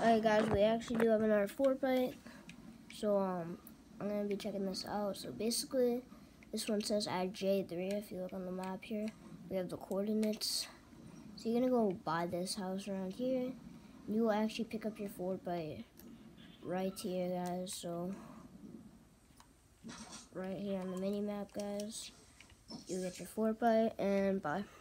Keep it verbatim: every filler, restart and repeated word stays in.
Alright guys, we actually do have another Fortbyte. So um I'm gonna be checking this out. So basically this one says at J three. If you look on the map here, we have the coordinates. So you're gonna go buy this house around here. You will actually pick up your Fortbyte right here, guys. So right here on the mini map, guys, you get your Fortbyte and buy.